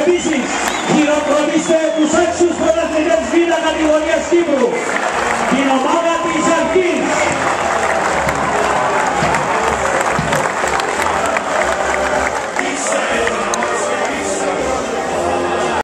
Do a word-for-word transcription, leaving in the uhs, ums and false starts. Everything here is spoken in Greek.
Επίσης, χειροκροτήστε τους άξιους πρωταθλητές Β' κατηγορίας Κύπρου, την ομάδα της